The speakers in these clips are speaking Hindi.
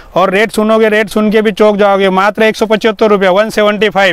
और रेट सुनोगे, रेट सुन के भी चौंक जाओगे। मात्र 175 रुपया, 175।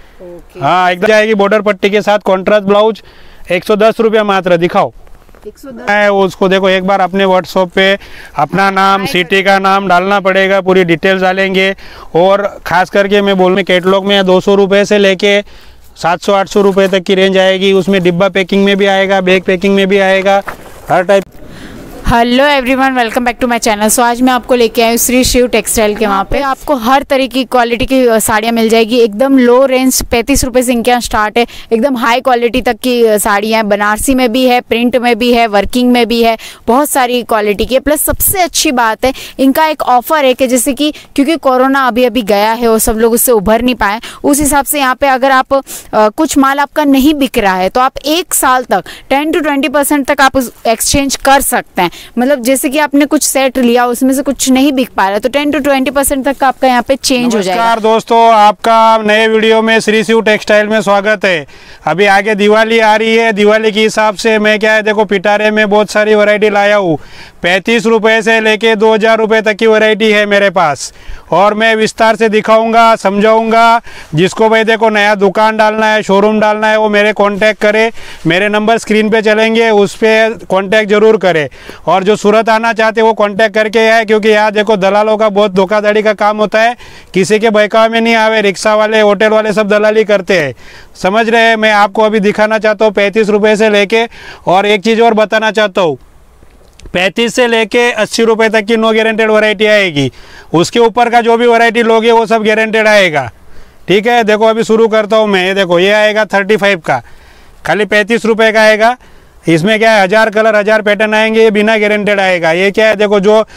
हाँ एकदम जाएगी बॉर्डर पट्टी के साथ, कॉन्ट्रास्ट ब्लाउज 110 रुपया मात्र। दिखाओ 110 है उसको, देखो एक बार अपने व्हाट्सएप पे अपना नाम, सिटी का नाम डालना पड़ेगा, पूरी डिटेल्स डालेंगे। और खास करके मैं बोलूँ कैटलॉग में 200 रुपये से लेके 700-800 रुपये तक की रेंज आएगी। उसमें डिब्बा पैकिंग में भी आएगा, बैग पैकिंग में भी आएगा, हर type. Hello everyone, welcome back to my channel. So आज मैं आपको लेके आई हूँ श्री शिव टेक्सटाइल के। वहाँ पे आपको हर तरह की क्वालिटी की साड़ियाँ मिल जाएगी। एकदम लो रेंज 35 रुपये से इनके यहाँ स्टार्ट है। एकदम हाई क्वालिटी तक की साड़ियाँ हैं, बनारसी में भी है, प्रिंट में भी है, वर्किंग में भी है, बहुत सारी क्वालिटी की है। प्लस सबसे अच्छी बात है इनका एक ऑफर है कि जैसे कि क्योंकि कोरोना अभी अभी गया है और सब लोग उससे उभर नहीं पाए, उस हिसाब से यहाँ पे अगर आप कुछ माल आपका नहीं बिक रहा है तो आप 1 साल तक 10 to 20% तक आप एक्सचेंज कर सकते हैं। मतलब जैसे कि आपने कुछ सेट लिया, उसमें से कुछ नहीं बिक पा रहा तो 10 to 20% तक का आपका यहाँ पे चेंज हो जाएगा। नमस्कार दोस्तों, आपका नए वीडियो में श्री शिव टेक्सटाइल में स्वागत है। अभी आगे दिवाली आ रही है, दिवाली के हिसाब से मैं क्या है देखो पिटारे में बहुत सारी वैरायटी लाया हूँ। 35 रुपये से लेके 2000 रुपये तक की वैरायटी है मेरे पास, और मैं विस्तार से दिखाऊंगा, समझाऊंगा। जिसको भाई देखो नया दुकान डालना है, शोरूम डालना है, वो मेरे कांटेक्ट करे। मेरे नंबर स्क्रीन पे चलेंगे, उस पर कांटेक्ट जरूर करे। और जो सूरत आना चाहते वो कांटेक्ट करके आए, क्योंकि यहाँ देखो दलालों का बहुत धोखाधड़ी का काम होता है। किसी के बहकावे में नहीं आवे, रिक्शा वाले, होटल वाले सब दलाली करते हैं, समझ रहे हैं। मैं आपको अभी दिखाना चाहता हूँ 35 रुपये से लेके, और एक चीज़ और बताना चाहता हूँ, 35 से लेके 80 रुपये तक की नो गारंटेड वैरायटी आएगी। उसके ऊपर का जो भी वैरायटी लोगे वो सब गारंटेड आएगा, ठीक है। देखो अभी शुरू करता हूँ मैं। ये देखो ये आएगा 35 का, खाली 35 रुपये का आएगा। इसमें क्या है 1000 कलर 1000 पैटर्न आएंगे, ये बिना गारंटेड आएगा। ये क्या है देखो, जो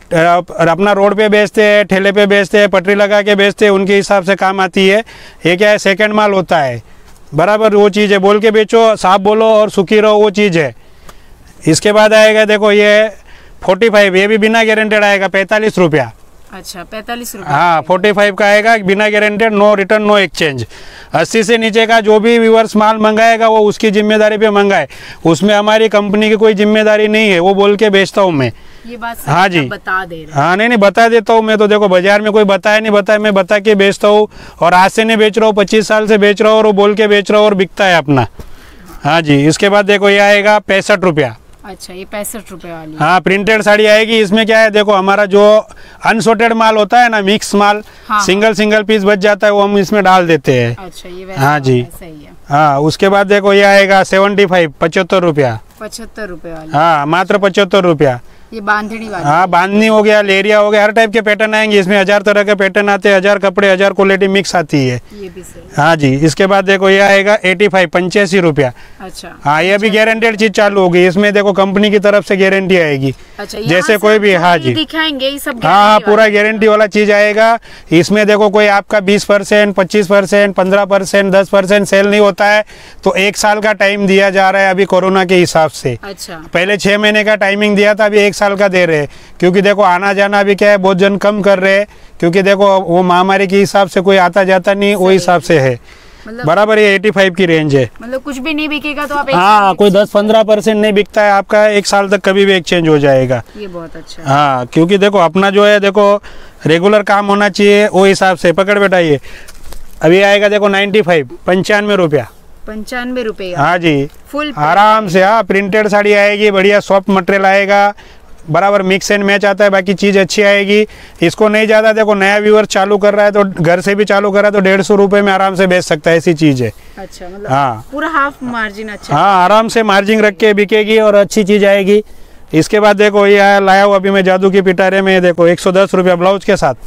अपना रोड पे बेचते हैं, ठेले पे बेचते हैं, पटरी लगा के बेचते हैं, उनके हिसाब से काम आती है। ये क्या है सेकंड माल होता है, बराबर वो चीज़ है। बोल के बेचो, साफ बोलो और सुखी रहो, वो चीज़ है। इसके बाद आएगा देखो ये 45, ये भी बिना गारंटेड आएगा, 45 रुपया। अच्छा 45 रुपये। हाँ 45 का आएगा, बिना guaranteed, no return no exchange. 80 से नीचे का जो भी व्यूअर्स माल मंगाएगा वो उसकी जिम्मेदारी पे मंगाए, उसमें हमारी कंपनी की कोई जिम्मेदारी नहीं है। वो बोल के बेचता हूँ मैं, ये बात हाँ जी बता दे रहे। हाँ नहीं बता देता हूँ मैं तो। देखो बाजार में कोई बताया नहीं, बताया मैं बता के बेचता हूँ। और आज से नहीं बेच रहा हूँ, 25 साल से बेच रहा हूँ, और वो बोल के बेच रहा हूँ और बिकता है अपना। हाँ जी। इसके बाद देखो ये आएगा 65 रुपया। अच्छा ये 65 रुपये वाली। हाँ प्रिंटेड साड़ी आएगी। इसमें क्या है देखो, हमारा जो अनसॉर्टेड माल होता है ना, मिक्स माल, हाँ, सिंगल पीस बच जाता है, वो हम इसमें डाल देते हैं। अच्छा ये हाँ जी सही है। हाँ उसके बाद देखो ये आएगा 75, 75 रुपया। 75 रुपये वाली। हाँ मात्र 75 रुपया। ये बांधनी वाली। हाँ बांधनी हो गया, लेरिया हो गया, हर टाइप के पैटर्न आएंगे इसमें। 1000 तरह के पैटर्न आते हैं, 1000 कपड़े, 1000 क्वालिटी मिक्स आती है। ये भी सही। हाँ जी। इसके बाद देखो ये आएगा 85, 85 रुपया। अच्छा हाँ ये भी गारंटेड चीज चालू होगी। इसमें देखो कंपनी की तरफ से गारंटी आएगी। अच्छा जैसे कोई भी, हाँ जी दिखाएंगे ये सब। हाँ पूरा गारंटी वाला चीज आएगा। इसमें देखो कोई आपका 20%, 25%, 15%, 10% सेल नहीं होता है, तो 1 साल का टाइम दिया जा रहा है अभी कोरोना के हिसाब से। अच्छा पहले 6 महीने का टाइमिंग दिया था, अभी 1 साल का दे रहे हैं। क्योंकि देखो आना जाना भी क्या है, बहुत जन कम कर रहे हैं, क्योंकि देखो वो महामारी के हिसाब से कोई आता जाता नहीं, वो हिसाब से है। बराबर ये 85 की रेंज है। मतलब कुछ भी नहीं बिकेगा तो आप हाँ कोई 10-15% नहीं बिकता है आपका, 1 साल तक कभी भी एक्सचेंज हो जाएगा। ये बहुत अच्छा है। हाँ क्योंकि देखो अपना जो है देखो रेगुलर काम होना चाहिए, वो हिसाब से। पकड़ बेटा ये अभी आएगा देखो 95, 95 रुपया। 95 रुपये। हाँ जी फुल आराम से। हाँ प्रिंटेड साड़ी आएगी, बढ़िया सॉफ्ट मटेरियल आएगा, बराबर मिक्स एंड मैच आता है, बाकी चीज़ अच्छी आएगी। इसको नहीं ज़्यादा देखो नया व्यूअर चालू कर रहा है तो घर से भी चालू कर रहा है तो 150 रुपये में आराम से बेच सकता है, ऐसी चीज़ है। अच्छा मतलब हाँ पूरा हाफ मार्जिन। अच्छा हाँ आराम से मार्जिन रख के बिकेगी और अच्छी चीज़ आएगी। इसके बाद देखो ये लाया हुआ अभी मैं जादू की पिटारे में, देखो 110 रुपया ब्लाउज के साथ।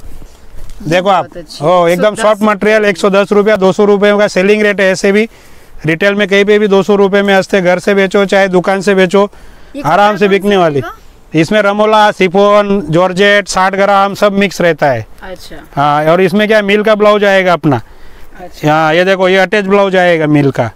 देखो आप हो एकदम सॉफ्ट मटेरियल, 110 रुपया। 200 रुपये का सेलिंग रेट है, ऐसे भी रिटेल में कहीं पे भी 200 रुपये में हंसते। घर से बेचो चाहे दुकान से बेचो, आराम से बिकने वाली। इसमें रमोला, सिफोन, जॉर्जेट, 60 ग्राम सब मिक्स रहता है। अच्छा हाँ और इसमें क्या मिल का ब्लाउज आएगा अपना। अच्छा हाँ ये देखो ये अटैच ब्लाउज आएगा मिल का।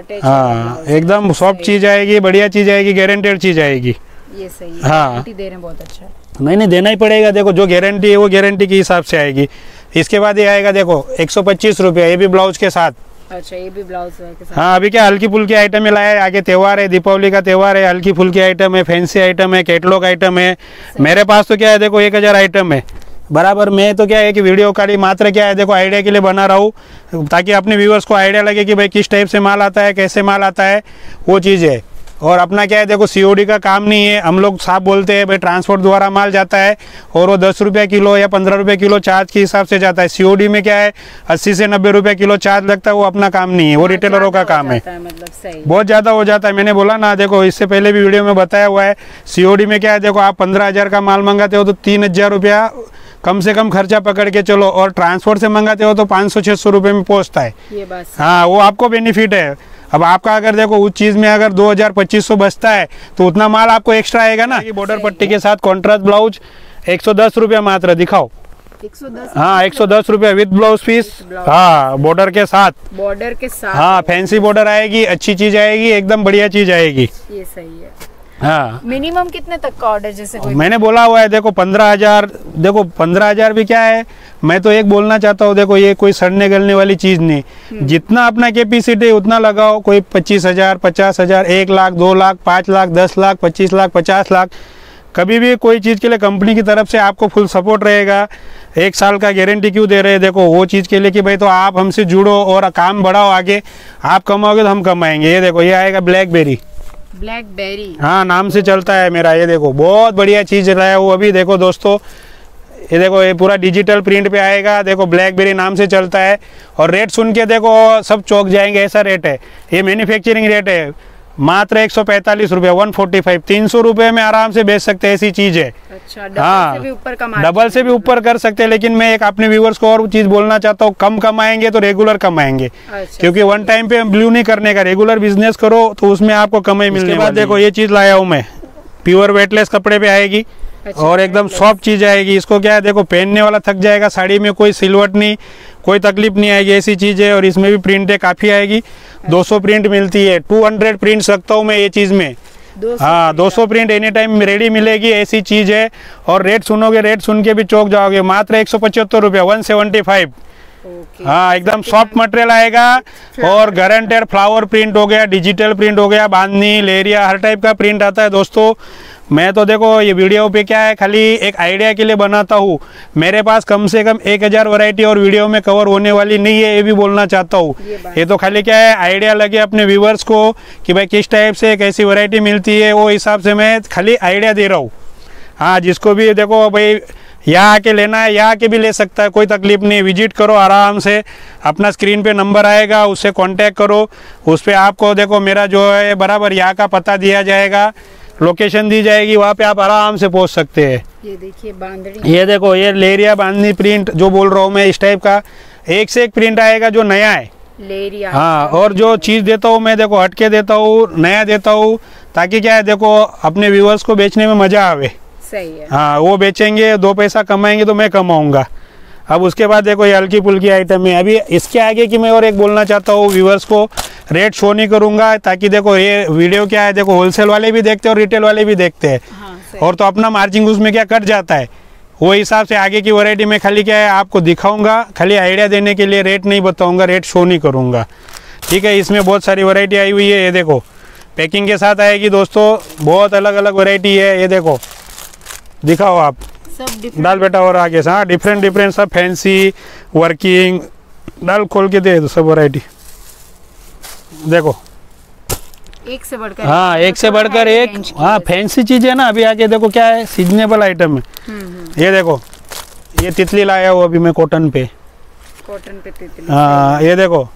हाँ एकदम सॉफ्ट चीज आएगी, बढ़िया चीज आएगी, गारंटेड चीज आएगी। ये सही है। हाँ दे रहे हैं, बहुत अच्छा। नहीं देना ही पड़ेगा। देखो जो गारंटी है वो गारंटी के हिसाब से आएगी। इसके बाद ये आएगा देखो 125 रुपया, ये भी ब्लाउज के साथ। अच्छा ये भी ब्लाउज के साथ। हाँ अभी क्या हल्की फुल्की आइटम में लाया है, आगे त्यौहार है, दीपावली का त्यौहार है, हल्की फुल्की आइटम है, फैंसी आइटम है, कैटलॉग आइटम है। मेरे पास तो क्या है देखो 1000 आइटम है, बराबर। मैं तो क्या है कि वीडियो खाली मात्र क्या है देखो आइडिया के लिए बना रहा हूँ, ताकि अपने व्यूअर्स को आइडिया लगे कि भाई किस टाइप से माल आता है, कैसे माल आता है, वो चीज़ है। और अपना क्या है देखो सीओडी का काम नहीं है। हम लोग साफ बोलते हैं भाई ट्रांसपोर्ट द्वारा माल जाता है और वो 10 रुपये किलो या 15 रुपये किलो चार्ज के हिसाब से जाता है। सीओडी में क्या है 80 से 90 रुपये किलो चार्ज लगता है, वो अपना काम नहीं है, वो रिटेलरों का काम है। मतलब सही, बहुत ज़्यादा हो जाता है। मैंने बोला ना देखो, इससे पहले भी वीडियो में बताया हुआ है, सीओडी में क्या है देखो आप 15,000 का माल मंगाते हो तो 3,000 रुपया कम से कम खर्चा पकड़ के चलो, और ट्रांसपोर्ट से मंगाते हो तो 500-600 रुपये में पहुँचता है। ये बात हाँ, वो आपको बेनिफिट है। अब आपका अगर देखो उस चीज़ में अगर 2,000-2,500 बचता है तो उतना माल आपको एक्स्ट्रा आएगा ना। बॉर्डर पट्टी के साथ कॉन्ट्रास्ट ब्लाउज 110 रुपया मात्र, दिखाओ। 110, हाँ 110 रुपया विद ब्लाउज पीस। हाँ बॉर्डर के साथ, बॉर्डर के साथ। हाँ फैंसी बॉर्डर आएगी, अच्छी चीज़ आएगी, एकदम बढ़िया चीज़ आएगी। ये सही है। हाँ मिनिमम कितने तक का ऑर्डर, जैसे कोई मैंने बोला हुआ है देखो 15,000, देखो 15,000 भी क्या है, मैं तो एक बोलना चाहता हूँ देखो ये कोई सड़ने गलने वाली चीज़ नहीं। जितना अपना कैपेसिटी उतना लगाओ, कोई 25,000, 50,000, 1 लाख, 2 लाख, 5 लाख, 10 लाख, 25 लाख, 50 लाख, कभी भी कोई चीज़ के लिए कंपनी की तरफ से आपको फुल सपोर्ट रहेगा। 1 साल का गारंटी क्यों दे रहे हैं देखो, वो चीज़ के लिए कि भाई तो आप हमसे जुड़ो और काम बढ़ाओ आगे, आप कमाओगे तो हम कमाएंगे। ये देखो ये आएगा ब्लैकबेरी, ब्लैकबेरी, हाँ नाम से चलता है मेरा। ये देखो बहुत बढ़िया चीज़ लाया हूँ अभी, देखो दोस्तों ये देखो ये पूरा डिजिटल प्रिंट पे आएगा, देखो ब्लैकबेरी नाम से चलता है। और रेट सुन के देखो सब चौंक जाएंगे, ऐसा रेट है। ये मैन्युफैक्चरिंग रेट है, मात्र 145 रुपये, 145, 300 रुपये में आराम से बेच सकते हैं, ऐसी चीज़ है। अच्छा, डबल हाँ से भी ऊपर का डबल से भी ऊपर कर सकते हैं। लेकिन मैं एक अपने व्यूवर्स को और चीज़ बोलना चाहता हूँ, कम कमाएंगे तो रेगुलर कमाएंगे। अच्छा, क्योंकि वन टाइम पे ब्लू नहीं करने का, रेगुलर बिजनेस करो तो उसमें आपको कमाई मिलने के बाद देखो ये चीज़ लाया हूँ मैं, प्योर वेटलेस कपड़े पे आएगी। अच्छा, और एकदम सॉफ्ट चीज़ आएगी। इसको क्या है देखो पहनने वाला थक जाएगा, साड़ी में कोई सिलवट नहीं, कोई तकलीफ नहीं आएगी, ऐसी चीज़ है। और इसमें भी प्रिंटें काफ़ी आएगी, 200 प्रिंट मिलती है, 200 प्रिंट्स रखता हूँ मैं ये चीज़ में। 200 हाँ 200 प्रिंट एनी टाइम रेडी मिलेगी, ऐसी चीज़ है। और रेट सुनोगे, रेट सुन के भी चौंक जाओगे, मात्र 175 रुपये, 175। हाँ एकदम सॉफ्ट मटेरियल आएगा और गारंटेड फ्लावर प्रिंट हो गया, डिजिटल प्रिंट हो गया, बांधनी, लेरिया, हर टाइप का प्रिंट आता है दोस्तों। मैं तो देखो ये वीडियो पे क्या है खाली एक आइडिया के लिए बनाता हूँ, मेरे पास कम से कम 1000 वैरायटी और वीडियो में कवर होने वाली नहीं है, ये भी बोलना चाहता हूँ। ये तो खाली क्या है आइडिया लगे अपने व्यूवर्स को कि भाई किस टाइप से कैसी वैरायटी मिलती है, वो हिसाब से मैं खाली आइडिया दे रहा हूँ। हाँ जिसको भी देखो भाई यहाँ आके लेना है, यहाँ आके भी ले सकता है, कोई तकलीफ नहीं। विजिट करो आराम से, अपना स्क्रीन पे नंबर आएगा, उससे कांटेक्ट करो, उस पर आपको देखो मेरा जो है बराबर यहाँ का पता दिया जाएगा, लोकेशन दी जाएगी, वहाँ पे आप आराम से पहुँच सकते हैं। ये देखिए बांधड़ी, ये देखो ये लेरिया बांधनी प्रिंट जो बोल रहा हूँ मैं, इस टाइप का एक से एक प्रिंट आएगा जो नया है। लेरिया, हाँ और जो चीज़ देता हूँ मैं देखो हटके देता हूँ, नया देता हूँ, ताकि क्या है देखो अपने व्यूअर्स को बेचने में मज़ा आवे। सही है। हाँ वो बेचेंगे, 2 पैसा कमाएंगे तो मैं कमाऊंगा। अब उसके बाद देखो ये हल्की फुल्की आइटम है। अभी इसके आगे की मैं और एक बोलना चाहता हूँ व्यूवर्स को, रेट शो नहीं करूंगा ताकि देखो ये वीडियो क्या है देखो होलसेल वाले भी देखते हैं और रिटेल वाले भी देखते हैं। हाँ, और तो अपना मार्जिन उसमें क्या कट जाता है, वो हिसाब से आगे की वैरायटी में खाली क्या है आपको दिखाऊंगा, खाली आइडिया देने के लिए, रेट नहीं बताऊंगा, रेट शो नहीं करूंगा। ठीक है, इसमें बहुत सारी वैरायटी आई हुई है। ये देखो पैकिंग के साथ आएगी दोस्तों, बहुत अलग अलग वैरायटी है। ये देखो दिखाओ आप, सब डाल बेटा और आगे से। हाँ डिफरेंट सब फैंसी वर्किंग, डाल खोल के दे दो सब वैरायटी। देखो एक से बढ़कर, हाँ एक से बढ़कर एक। हाँ फैंसी चीज है ना, अभी आगे देखो क्या है सीजनेबल आइटम है। ये देखो ये तितली लाया हूँ अभी मैं कॉटन पे, कॉटन पे तितली। हाँ ये देखो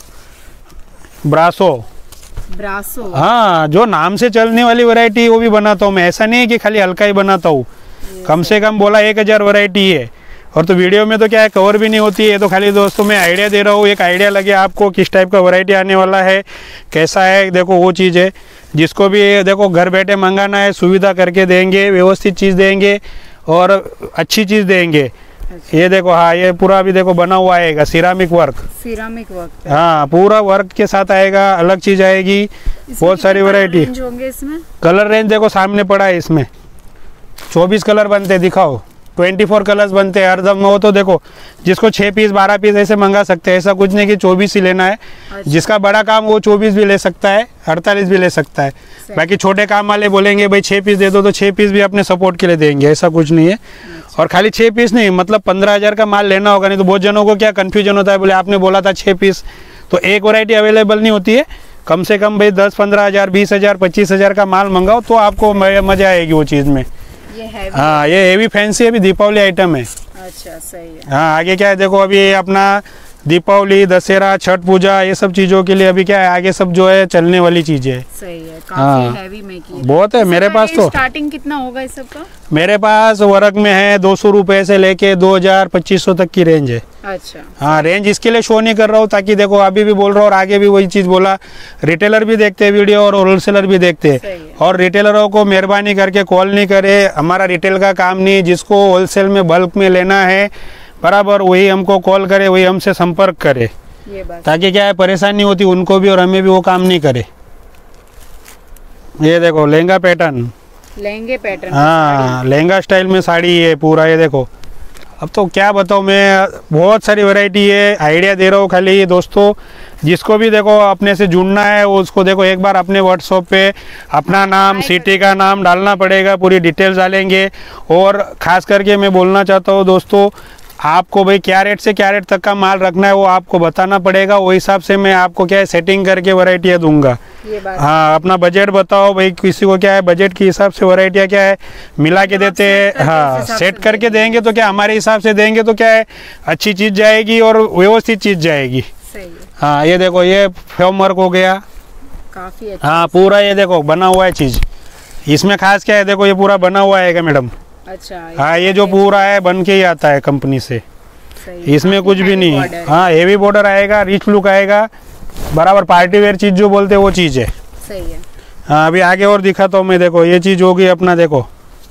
ब्रासो, ब्रासो, हाँ जो नाम से चलने वाली वैरायटी वो भी बनाता हूँ मैं, ऐसा नहीं है कि खाली हल्का ही बनाता हूँ। कम से कम बोला 1000 वैरायटी है। और तो वीडियो में तो क्या है कवर भी नहीं होती है, तो खाली दोस्तों मैं आइडिया दे रहा हूँ, एक आइडिया लगे आपको किस टाइप का वैरायटी आने वाला है, कैसा है। देखो वो चीज़ है, जिसको भी देखो घर बैठे मंगाना है सुविधा करके देंगे, व्यवस्थित चीज़ देंगे और अच्छी चीज़ देंगे। ये देखो हाँ ये पूरा अभी देखो बना हुआ आएगा, सिरामिक वर्क, सिरामिक वर्क, हाँ पूरा वर्क के साथ आएगा, अलग चीज़ आएगी, बहुत सारी वैरायटी। होंगे इसमें कलर रेंज देखो सामने पड़ा है, इसमें 24 कलर बनते, दिखाओ 24 कलर्स बनते हैं हरदम। वो तो देखो जिसको 6 पीस 12 पीस ऐसे मंगा सकते हैं, ऐसा कुछ नहीं कि 24 ही लेना है। अच्छा। जिसका बड़ा काम वो 24 भी ले सकता है, 48 भी ले सकता है। बाकी छोटे काम वाले बोलेंगे भाई 6 पीस दे दो, तो 6 पीस भी अपने सपोर्ट के लिए देंगे, ऐसा कुछ नहीं है। और खाली 6 पीस नहीं, मतलब 15,000 का माल लेना होगा, नहीं तो बहुत जनों को क्या कन्फ्यूजन होता है, बोले आपने बोला था 6 पीस, तो एक वैरायटी अवेलेबल नहीं होती है। कम से कम भाई 10-15,000, 20,000, 25,000 का माल मंगाओ तो आपको मजा आएगी वो चीज़ में। ये है हाँ, ये हेवी फैंसी अभी दीपावली आइटम है। अच्छा, सही है। हाँ, आगे क्या है देखो, अभी अपना दीपावली, दशहरा, छठ पूजा, ये सब चीज़ों के लिए अभी क्या है, आगे सब जो है चलने वाली चीज़ें है। सही है, काफी हैवी में की बहुत है मेरे पास। तो स्टार्टिंग कितना होगा इस सब का? मेरे पास वर्क में है 200 रुपये से लेके 2,000-2,500 तक की रेंज है। अच्छा। हाँ, रेंज इसके लिए शो नहीं कर रहा हूँ ताकि देखो अभी भी बोल रहा हूँ और आगे भी वही चीज़ बोला, रिटेलर भी देखते हैं वीडियो और होलसेलर भी देखते हैं। और रिटेलरों को मेहरबानी करके कॉल नहीं करे, हमारा रिटेल का काम नहीं, जिसको होलसेल में बल्क में लेना है बराबर वही हमको कॉल करे, वही हमसे संपर्क करे, ये बात, ताकि क्या है परेशानी होती उनको भी और हमें भी, वो काम नहीं करे। ये देखो लहंगा पैटर्न, लहंगे पैटर्न, हाँ लहंगा स्टाइल में साड़ी है पूरा। ये देखो, अब तो क्या बताऊँ मैं, बहुत सारी वैरायटी है, आइडिया दे रहा हूँ खाली दोस्तों। जिसको भी देखो अपने से जुड़ना है वो उसको देखो एक बार अपने व्हाट्सएप पे अपना नाम, सिटी का नाम डालना पड़ेगा, पूरी डिटेल्स डालेंगे। और ख़ास करके मैं बोलना चाहता हूँ दोस्तों, आपको भाई क्या रेट से क्या रेट तक का माल रखना है वो आपको बताना पड़ेगा, वो हिसाब से मैं आपको क्या है सेटिंग करके वैरायटियाँ दूंगा। हाँ, अपना बजट बताओ भाई, किसी को क्या है बजट के हिसाब से वैरायटियाँ क्या है मिला के देते हैं। हाँ, सेट करके देंगे तो क्या हमारे हिसाब से देंगे तो क्या है अच्छी चीज़ जाएगी और व्यवस्थित चीज़ जाएगी। सही है। हाँ, ये देखो ये फ्रेम वर्क हो गया, काफी अच्छा। हाँ पूरा ये देखो बना हुआ है चीज़, इसमें खास क्या है देखो ये पूरा बना हुआ है मैडम। अच्छा। हाँ, ये जो पूरा है बन के ही आता है कंपनी से, इसमें कुछ भी नहीं। हाँ, हेवी बॉर्डर आएगा, रिच लुक आएगा, बराबर पार्टी वेयर चीज़ जो बोलते हैं वो चीज़ है। सही है। हाँ, अभी आगे और दिखाता हूँ मैं। देखो ये चीज़ होगी अपना, देखो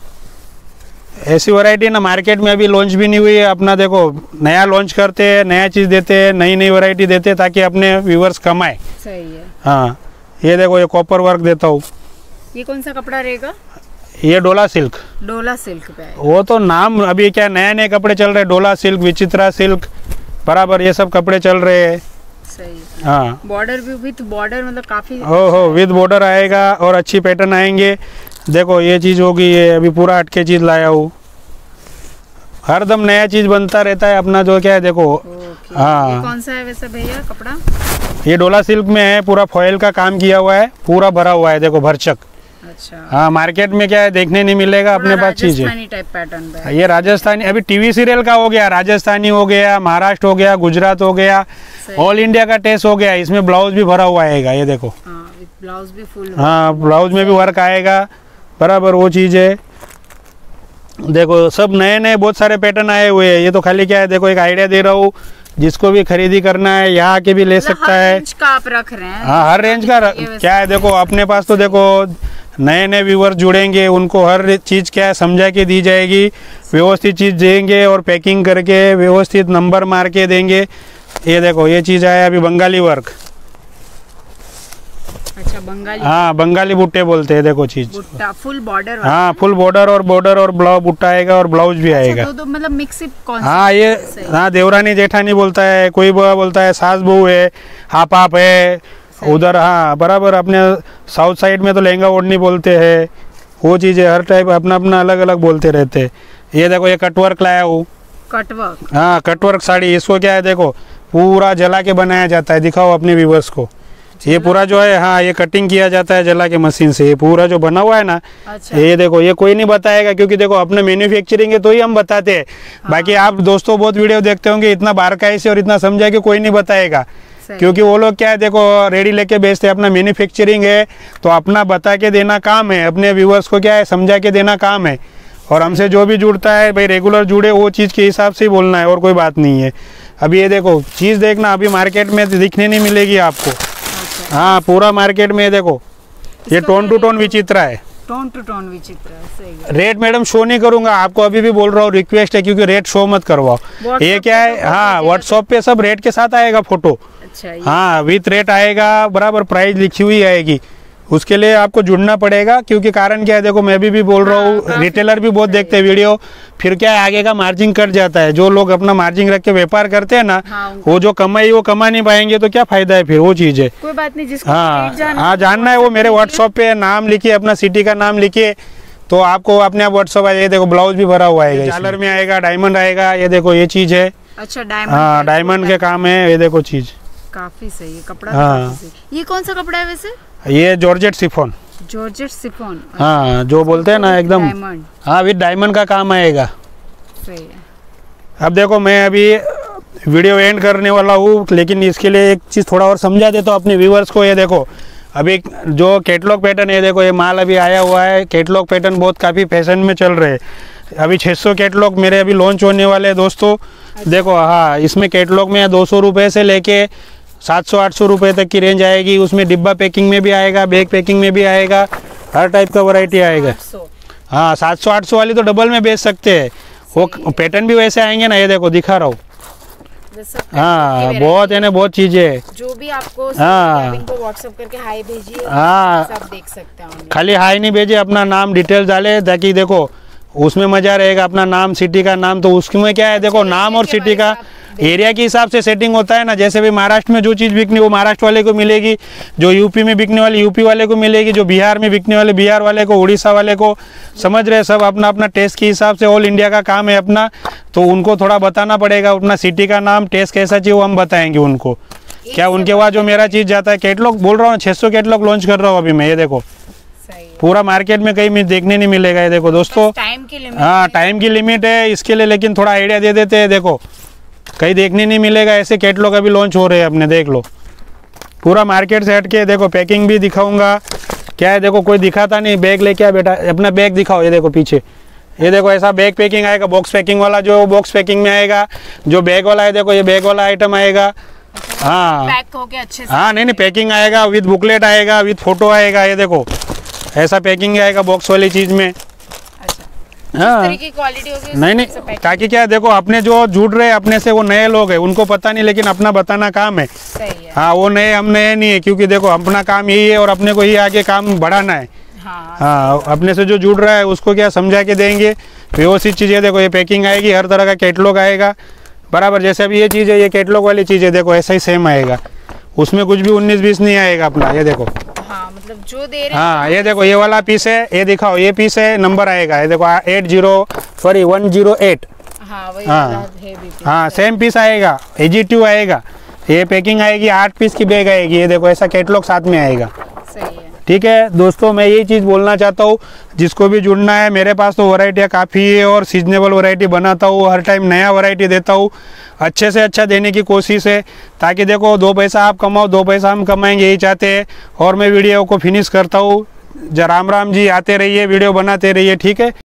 ऐसी वैरायटी ना मार्केट में अभी लॉन्च भी नहीं हुई है अपना। देखो नया लॉन्च करते हैं, नया चीज़ देते हैं, नई नई वैरायटी देते हैं ताकि अपने व्यूवर्स कमाए। सही है। हाँ, ये देखो ये कॉपर वर्क देता हूँ। ये कौन सा कपड़ा रहेगा? ये डोला सिल्क। डोला सिल्क पे है। वो तो नाम अभी क्या नए नए कपड़े चल रहे हैं, डोला सिल्क, विचित्रा सिल्क, बराबर ये सब कपड़े चल रहे हैं। सही। हाँ, बॉर्डर भी विद बॉर्डर, मतलब काफी हो विद बॉर्डर आएगा और अच्छी पैटर्न आएंगे। देखो ये चीज़ होगी, ये अभी पूरा हटके चीज़ लाया हूँ, हर दम नया चीज़ बनता रहता है अपना जो क्या है देखो। हाँ, ये कौन सा है वैसे भैया कपड़ा? ये डोला सिल्क में है, पूरा फॉयल का काम किया हुआ है, पूरा भरा हुआ है देखो भरचक। अच्छा। हाँ, मार्केट में क्या है देखने नहीं मिलेगा अपने पास चीज़ें। राजस्थानी टाइप पैटर्न, ये राजस्थानी अभी टीवी सीरियल का हो गया, राजस्थानी हो गया, महाराष्ट्र हो गया, गुजरात हो गया, ऑल इंडिया का टेस्ट हो गया। इसमें ब्लाउज भी भरा हुआ आएगा, ये देखो। ब्लाउज भी फुल। हाँ, ब्लाउज में भी वर्क आएगा, बराबर वो चीज़ है। देखो सब नए नए बहुत सारे पैटर्न आए हुए हैं। ये तो खाली क्या है देखो एक आइडिया दे रहा हूँ, जिसको भी खरीदी करना है यहाँ के भी ले सकता है। हर रेंज का आप रख रहे हैं? हाँ, हर रेंज का क्या है देखो अपने पास तो देखो नए नए व्यूवर जुड़ेंगे, उनको हर चीज़ क्या है समझा के दी जाएगी, व्यवस्थित चीज़ देंगे और पैकिंग करके व्यवस्थित नंबर मार के देंगे। ये देखो ये चीज़ आया अभी बंगाली वर्क। अच्छा, बंगाली। हाँ, बंगाली बुट्टे बोलते हैं, देखो चीज़ फुल बॉर्डर। हाँ, फुल बॉर्डर और ब्लाउज बुट्टा आएगा और ब्लाउज भी आएगा। तो मतलब मिक्स कौन? हाँ, ये हाँ देवरानी जेठानी बोलता है, कोई बोलता है सास बहू है, हाप आप है उधर। हाँ, बराबर अपने साउथ साइड में तो लहंगा ओढ़नी बोलते हैं, वो चीज़ें हर टाइप अपना अपना अलग अलग बोलते रहते हैं। ये देखो ये कटवर्क लाया हूँ। कटवर्क? हाँ, कटवर्क साड़ी। इसको क्या है देखो पूरा जला के बनाया जाता है, दिखाओ अपने व्यूवर्स को। ये पूरा जो है हाँ ये कटिंग किया जाता है जला के मशीन से, ये पूरा जो बना हुआ है ना। अच्छा। ये देखो ये कोई नहीं बताएगा क्योंकि देखो अपने मैन्युफैक्चरिंग है तो ही हम बताते हैं। हाँ। बाकी आप दोस्तों बहुत वीडियो देखते होंगे, इतना बारकाई से और इतना समझा कि कोई नहीं बताएगा, क्योंकि वो लोग क्या है देखो रेडी लेके बेचते हैं। अपना मैन्युफैक्चरिंग है तो अपना बता के देना काम है, अपने व्यूवर्स को क्या है समझा के देना काम है। और हमसे जो भी जुड़ता है भाई रेगुलर जुड़े, वो चीज़ के हिसाब से ही बोलना है और कोई बात नहीं है। अभी ये देखो चीज़ देखना, अभी मार्केट में दिखने नहीं मिलेगी आपको। हाँ, पूरा मार्केट में देखो ये टोन टू टोन विचित्रा है। टोन टू टोन विचित्रा है। सही। रेट मैडम शो नहीं करूंगा आपको, अभी भी बोल रहा हूँ, रिक्वेस्ट है, क्योंकि रेट शो मत करवाओ। ये क्या है हाँ व्हाट्सएप पे सब रेट के साथ आएगा फोटो। अच्छा। हाँ, विथ रेट आएगा, बराबर प्राइस लिखी हुई आएगी। उसके लिए आपको जुड़ना पड़ेगा, क्योंकि कारण क्या है देखो मैं भी बोल रहा हूँ, रिटेलर भी बहुत देखते हैं वीडियो, फिर क्या है आगे का मार्जिन कट जाता है। जो लोग अपना मार्जिन रख के व्यापार करते हैं ना, वो जो कमाई वो कमा नहीं पाएंगे तो क्या फायदा है फिर, वो चीज़ है। कोई बात नहीं, जिसको हाँ जानना है वो मेरे व्हाट्सएप पे नाम लिखिए, अपना सिटी का नाम लिखिए, तो आपको अपने आप व्हाट्सअप आएगा। ये देखो ब्लाउज भी भरा हुआ है, झालर में आएगा, डायमंड आएगा। ये देखो ये चीज है। अच्छा डायमंड। हाँ डायमंड के काम है। ये देखो चीज काफी सही है कपड़ा। हाँ। काफी सही। ये कौन सा कपड़ा है वैसे? ये जॉर्जेट शिफॉन। Georgette chiffon. हाँ जो बोलते हैं ना एकदम। डायमंड। हाँ विद डायमंड का काम आएगा। सही है। अब देखो मैं अभी वीडियो एंड करने वाला हूँ, लेकिन इसके लिए एक चीज़ थोड़ा और समझा देता हूँ अपने व्यूवर्स को। ये देखो अभी जो कैटलॉग पैटर्न है, देखो ये माल अभी आया हुआ है। कैटलॉग पैटर्न बहुत काफ़ी फैशन में चल रहे हैं। अभी 600 कैटलॉग मेरे अभी लॉन्च होने वाले हैं दोस्तों। देखो हाँ इसमें कैटलॉग में 200 रुपये से लेके 700-800 रुपये तक की रेंज आएगी। उसमें डिब्बा पैकिंग में भी आएगा, बैग पैकिंग में भी आएगा, हर टाइप का वैरायटी आएगा। हाँ 700-800 वाली तो डबल में बेच सकते हैं। वो पैटर्न भी वैसे आएंगे ना। ये देखो दिखा रहा हूँ। हाँ बहुत है ना, बहुत चीजें जो भी आपको व्हाट्सएप करके हाई भेजिए। हाँ सब देख सकते हैं। खाली हाई नहीं भेजे, अपना नाम डिटेल डाले, ताकि देखो उसमें मजा रहेगा। अपना नाम, सिटी का नाम, तो उसमें क्या है देखो नाम और सिटी का एरिया के हिसाब से सेटिंग होता है ना। जैसे भी महाराष्ट्र में जो चीज़ बिकनी वो महाराष्ट्र वाले को मिलेगी, जो यूपी में बिकने वाली यूपी वाले को मिलेगी, जो बिहार में बिकने वाले बिहार वाले को, उड़ीसा वाले को। समझ रहे सब अपना अपना टेस्ट के हिसाब से। ऑल इंडिया का काम है अपना, तो उनको थोड़ा बताना पड़ेगा। अपना सिटी का नाम, टेस्ट कैसा चाहिए वो हम बताएंगे उनको। क्या उनके बाद जो मेरा चीज़ जाता है, कैटलॉग बोल रहा हूँ 600 कैटलॉग लॉन्च कर रहा हूँ अभी मैं। ये देखो पूरा मार्केट में कहीं में देखने नहीं मिलेगा। ये देखो दोस्तों टाइम की लिमिट। हाँ टाइम की लिमिट है इसके लिए, लेकिन थोड़ा आइडिया दे देते हैं। देखो कहीं देखने नहीं मिलेगा ऐसे कैटलॉग अभी लॉन्च हो रहे हैं अपने। देख लो पूरा मार्केट से हट के। देखो पैकिंग भी दिखाऊंगा। क्या है देखो कोई दिखाता नहीं। बैग लेके आ बेटा, अपना बैग दिखाओ। ये देखो पीछे, ये देखो ऐसा बैग पैकिंग आएगा। बॉक्स पैकिंग वाला जो बॉक्स पैकिंग में आएगा, जो बैग वाला है देखो ये बैग वाला आइटम आएगा। हाँ पैक होके अच्छे से। हाँ नहीं पैकिंग आएगा, विद बुकलेट आएगा, विद फोटो आएगा। ये देखो ऐसा पैकिंग आएगा बॉक्स वाली चीज में। हाँ की क्वालिटी होगी नहीं ताकि क्या देखो अपने जो जुड़ रहे अपने से वो नए लोग हैं, उनको पता नहीं, लेकिन अपना बताना काम है। सही है। हाँ वो नए हम नए नहीं है, क्योंकि देखो अपना काम यही है और अपने को ही आगे काम बढ़ाना है। हाँ अपने से जो जुड़ रहा है उसको क्या समझा के देंगे व्यवस्थित चीज़ें। देखो ये पैकिंग आएगी, हर तरह का कैटलॉग आएगा बराबर। जैसे अभी ये चीज़ है, ये कैटलॉग वाली चीज़ है, देखो ऐसा ही सेम आएगा। उसमें कुछ भी 19-20 नहीं आएगा अपना। ये देखो मतलब जो दे रहे। हाँ ये देखो ये वाला पीस है, ये दिखाओ ये पीस है, नंबर आएगा। ये देखो 108। हाँ सेम पीस आएगा, AG2 आएगा। ये पैकिंग आएगी, 8 पीस की बैग आएगी। ये देखो ऐसा कैटलॉग साथ में आएगा। सही है। ठीक है दोस्तों, मैं यही चीज़ बोलना चाहता हूँ। जिसको भी जुड़ना है, मेरे पास तो वैरायटियाँ काफ़ी है और सीजनेबल वैरायटी बनाता हूँ। हर टाइम नया वैरायटी देता हूँ, अच्छे से अच्छा देने की कोशिश है, ताकि देखो 2 पैसा आप कमाओ, 2 पैसा हम कमाएंगे, यही चाहते हैं। और मैं वीडियो को फिनिश करता हूँ। राम राम जी, आते रहिए, वीडियो बनाते रहिए। ठीक है।